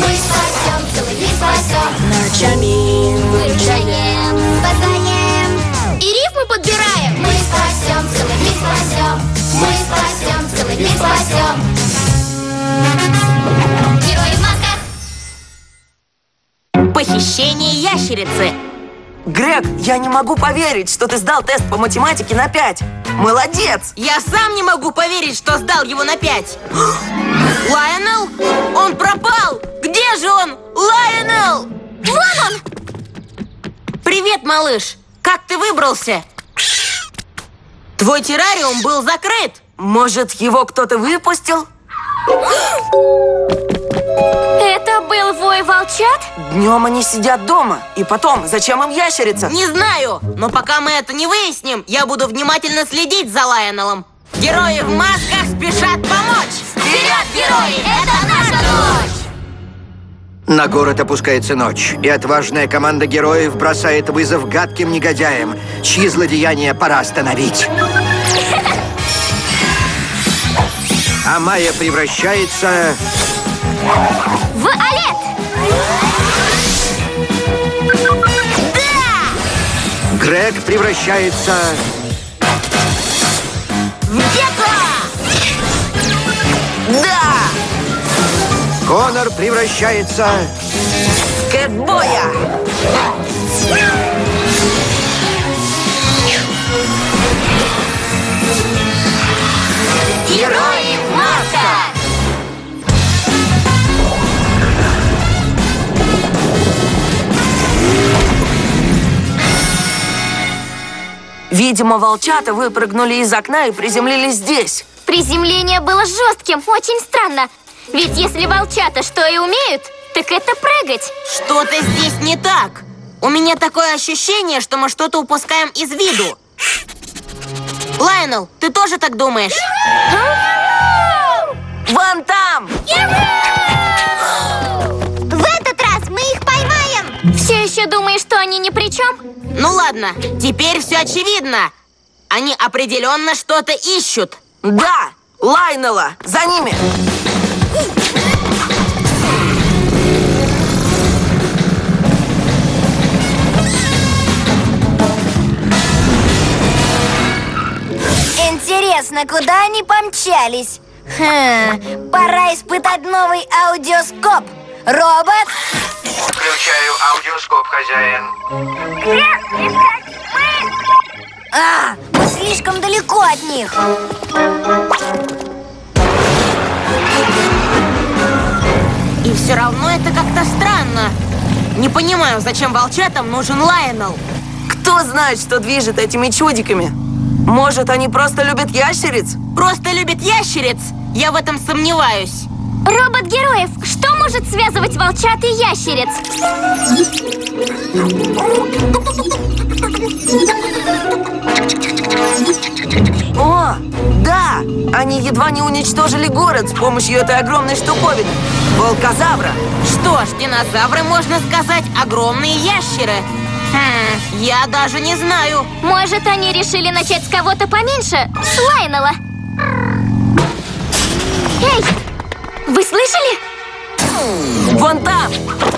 Мы спасем, целый мир спасем. Ночами Выручаем, спасаем. И рифмы подбираем. Мы спасем, целый мир спасем. Мы спасем, целый мир спасем. Герои в масках. Похищение ящерицы. Грег, я не могу поверить, что ты сдал тест по математике на 5. Молодец! Я сам не могу поверить, что сдал его на 5. Лайонел? Он пропал! Где же он? Лайонел! Вон он! Привет, малыш! Как ты выбрался? Твой террариум был закрыт. Может, его кто-то выпустил? Это был вой волчат? Днем они сидят дома. И потом, зачем им ящерица? Не знаю, но пока мы это не выясним, я буду внимательно следить за Лайонелом. Герои в масках спешат помочь! Вперед, герои! Это наша дочь! На город опускается ночь, и отважная команда героев бросает вызов гадким негодяям, чьи злодеяния пора остановить. А Майя превращается... В Олет! Грег превращается... В Гекко! Да! Конор превращается... Кэтбоя! Герои в масках! Видимо, волчата выпрыгнули из окна и приземлились здесь. Приземление было жестким, очень странно. Ведь если волчата что и умеют, так это прыгать. Что-то здесь не так. У меня такое ощущение, что мы что-то упускаем из виду. Лайонел, ты тоже так думаешь? Вон там! В этот раз мы их поймаем. Все еще думаешь, что они ни при чем? Ну ладно, теперь все очевидно. Они определенно что-то ищут. Да! Лайонела! За ними! Интересно, куда они помчались? Пора испытать новый аудиоскоп. Робот? Включаю аудиоскоп, хозяин. Мы слишком далеко от них. И все равно это как-то странно. Не понимаю, зачем волчатам нужен Лайонел. Кто знает, что движет этими чудиками? Может, они просто любят ящериц? Просто любит ящериц? Я в этом сомневаюсь. Робот героев, что может связывать волчат и ящериц? О, да! Они едва не уничтожили город с помощью этой огромной штуковины. Волкозавра. Что ж, динозавры, можно сказать, огромные ящеры. Я даже не знаю. Может, они решили начать с кого-то поменьше? С Лайонела. Эй, вы слышали? Вон там!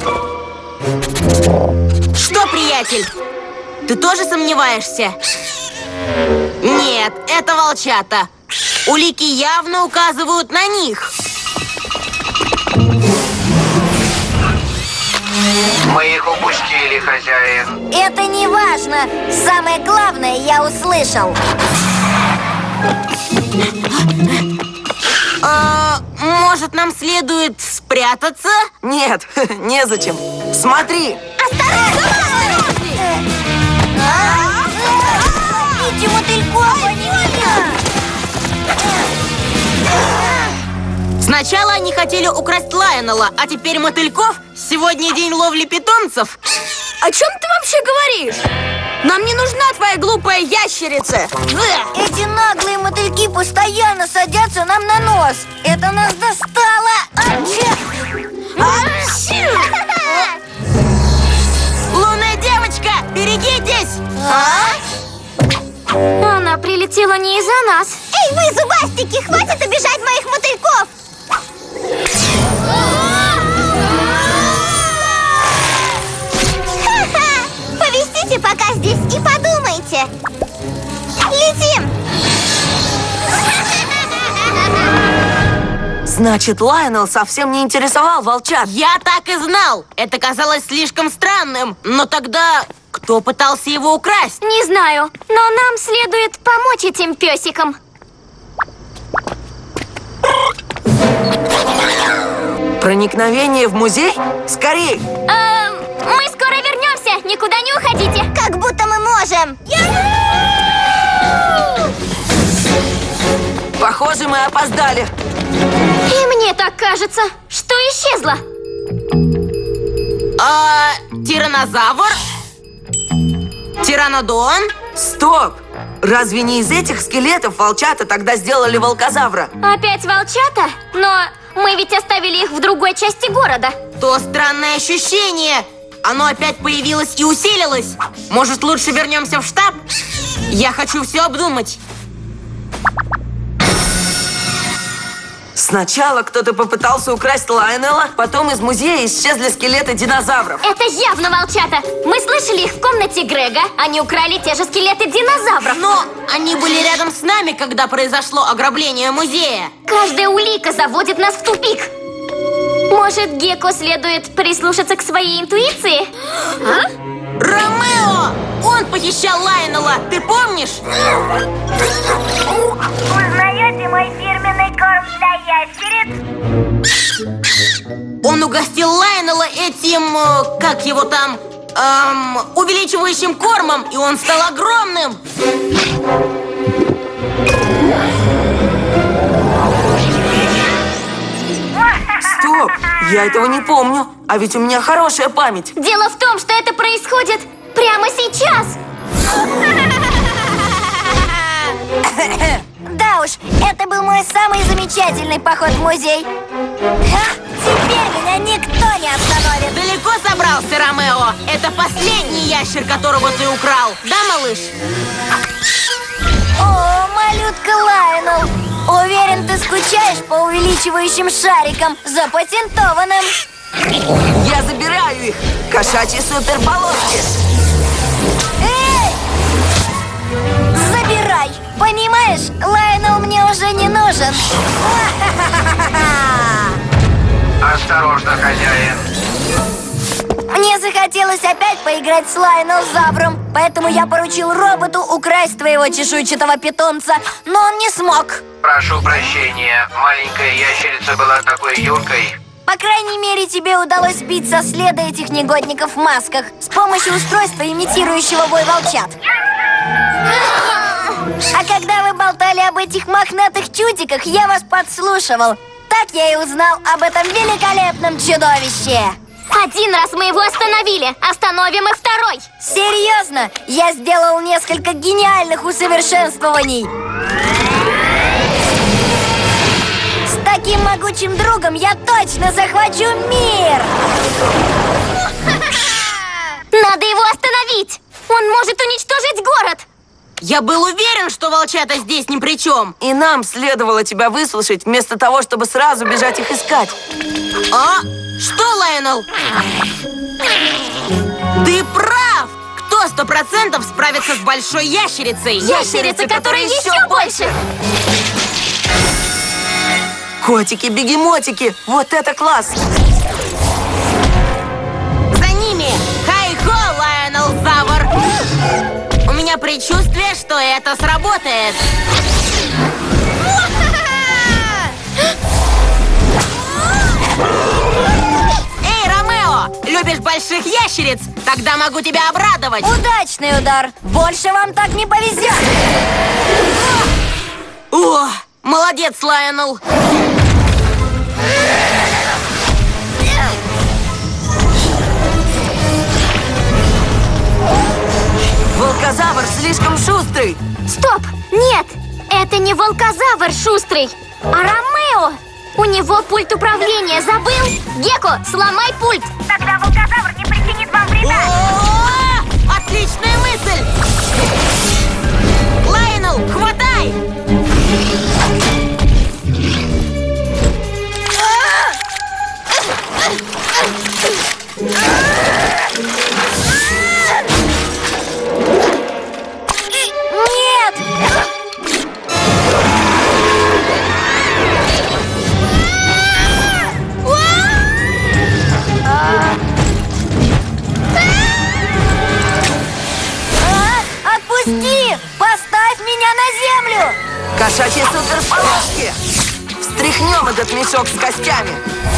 Что, приятель? Ты тоже сомневаешься? Нет, это волчата. Улики явно указывают на них. Мы их упустили, хозяин. Это не важно. Самое главное я услышал. Может, нам следует спрятаться? Нет, незачем. Смотри! Идите, мотыльков, они меня! Сначала они хотели украсть Лайонела, а теперь мотыльков? Сегодня день ловли питомцев. О чем ты вообще говоришь? Нам не нужна твоя глупая ящерица. Эти наглые мотыльки постоянно садятся нам на нос. Это нас достало. Лунная девочка, берегитесь! Она прилетела не из-за нас. Эй, вы, зубастики, хватит обижать моих мотыльков! Значит, Лайонел совсем не интересовал волчат. Я так и знал. Это казалось слишком странным. Но тогда кто пытался его украсть? Не знаю, но нам следует помочь этим песикам. Проникновение в музей? Скорей! Мы скоро вернемся, никуда не уходите. Как будто мы можем. Похоже, мы опоздали. И мне так кажется, что исчезла. Тиранозавр? Тиранодон? Стоп! Разве не из этих скелетов волчата тогда сделали волкозавра? Опять волчата? Но мы ведь оставили их в другой части города. То странное ощущение. Оно опять появилось и усилилось. Может, лучше вернемся в штаб? Я хочу все обдумать. Сначала кто-то попытался украсть Лайонела, потом из музея исчезли скелеты динозавров. Это явно волчата. Мы слышали их в комнате Грега. Они украли те же скелеты динозавров. Но они были рядом с нами, когда произошло ограбление музея. Каждая улика заводит нас в тупик. Может, Гекко следует прислушаться к своей интуиции? Ромео! Он похищал Лайонела, ты помнишь? Узнаете мой фирменный корм для ящериц? Он угостил Лайонела этим, как его там, увеличивающим кормом, и он стал огромным. Стоп! Я этого не помню. А ведь у меня хорошая память. Дело в том, что это происходит прямо сейчас. Да уж, это был мой самый замечательный поход в музей. Теперь меня никто не остановит. Далеко собрался, Ромео? Это последний ящер, которого ты украл, да, малыш? О, малютка Лайонел. Уверен, ты скучаешь по увеличивающим шарикам, запатентованным. Я забираю их. Кошачьи суперполоски. Эй! Забирай. Понимаешь, Лайонел мне уже не нужен. Осторожно, хозяин. Мне захотелось опять поиграть с Лайонел-завром, поэтому я поручил роботу украсть твоего чешуйчатого питомца, но он не смог. Прошу прощения, маленькая ящерица была такой юркой. По крайней мере, тебе удалось сбить со следа этих негодников в масках с помощью устройства, имитирующего вой волчат. А когда вы болтали об этих мохнатых чудиках, я вас подслушивал. Так я и узнал об этом великолепном чудовище. Один раз мы его остановили, остановим и второй. Серьезно? Я сделал несколько гениальных усовершенствований. С таким могучим другом я точно захвачу мир! Надо его остановить. Он может уничтожить город. Я был уверен, что волчата здесь ни при чем. И нам следовало тебя выслушать, вместо того, чтобы сразу бежать их искать. А? Что, Лайонел? Ты прав! Кто 100% справится с большой ящерицей? Ящерица, которая еще больше. Котики-бегемотики, вот это класс! За ними! Хай-хо, Лайонел-завр! У меня предчувствие, что это сработает. Эй, Ромео! Любишь больших ящериц? Тогда могу тебя обрадовать. Удачный удар! Больше вам так не повезет! О, молодец, Лайонел! Волкозавр слишком шустрый. Стоп! Нет! Это не волкозавр шустрый, а Ромео! У него пульт управления, забыл? Гекко, сломай пульт! Тогда волкозавр не причинит вам вреда! О, отличная мысль! Лайонел, хватай! Нет! Возьмем этот мешок с костями.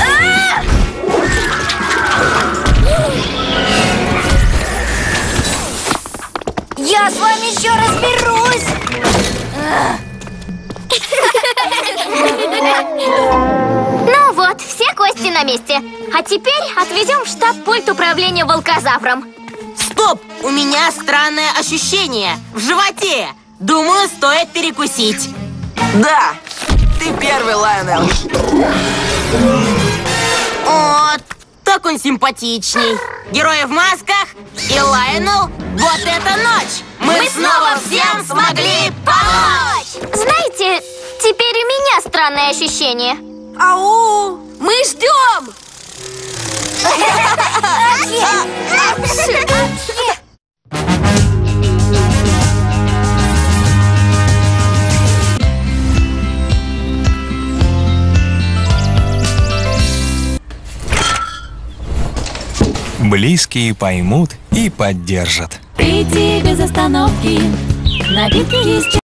Я с вами еще разберусь. Ну вот, все кости на месте. А теперь отвезем в штаб пульт управления волкозавром. Стоп! У меня странное ощущение в животе. Думаю, стоит перекусить. Да, ты первый, Лайонел. О, так он симпатичней. Герои в масках и Лайонел. Вот эта ночь! Мы снова всем смогли помочь! Знаете, теперь у меня странное ощущение. Ау! Мы ждем! Близкие поймут и поддержат. Прийти без остановки. Напитки есть.